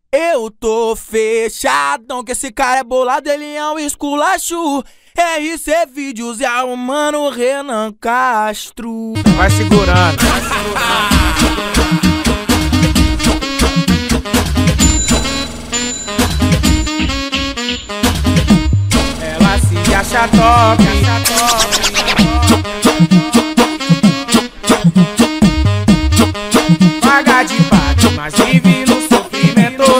Eu tô fechadão, que esse cara é bolado, ele é um esculacho. RC Vídeos e a mano Renan Castro. Vai segurando. Ela se acha top, paga de pato, mas vive no sofrimento.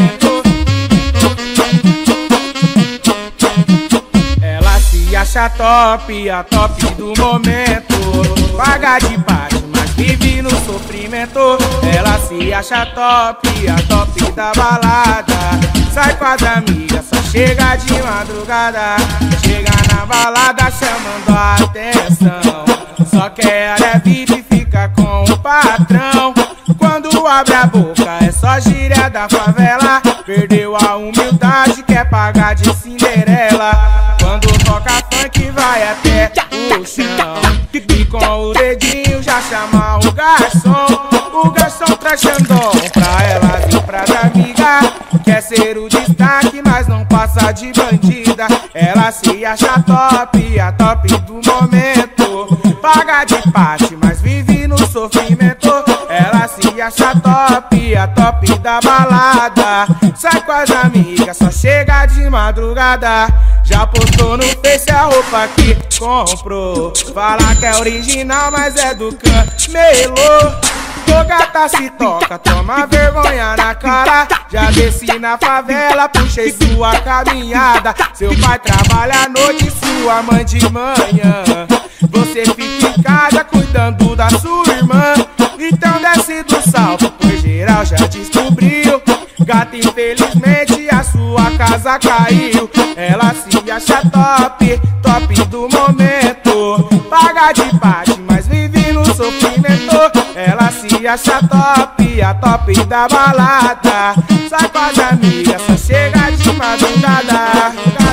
Ela se acha top, a top do momento. Paga de pato, mas vive no sofrimento. Ela se acha top, a top da balada. Sai com as amigas, só chega de madrugada. Chega na balada chamando a atenção. Só quer é VIP, fica com o patrão. Quando abre a boca é só gíria da favela. Perdeu a humildade, quer pagar de Cinderela. Quando toca funk vai até o chão. E com o dedinho já chama o garçom. O garçom traz Xandão pra ela vir pras amigas. Quer ser o destaque, mas não passa de bandida. Ela se acha top, a top do momento. Paga de parte, mas vive no sofrimento. Ela se acha top, a top da balada. Sai com as amigas, só chega de madrugada. Já postou no Face a roupa que comprou. Fala que é original, mas é do camelô. Ô gata se toca, toma vergonha na cara. Já desci na favela, puxei sua caminhada. Seu pai trabalha à noite, sua mãe de manhã. Você fica em casa cuidando da sua irmã. Então desce do salto, pois geral já descobriu. Gata, infelizmente a sua casa caiu. Ela se acha top, top do momento. Paga de parte, mas vive no sofrimento. Ela se acha top, a top da balada. Sai com as amigas, só chega de madrugada.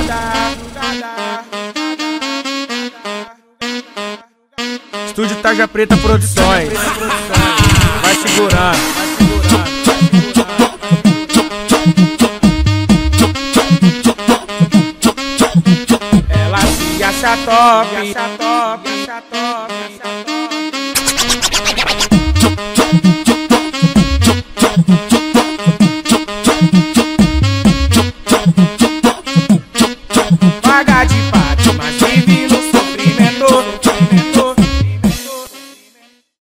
Estúdio Tarja Preta Produções. Vai segurando. Ela se acha top,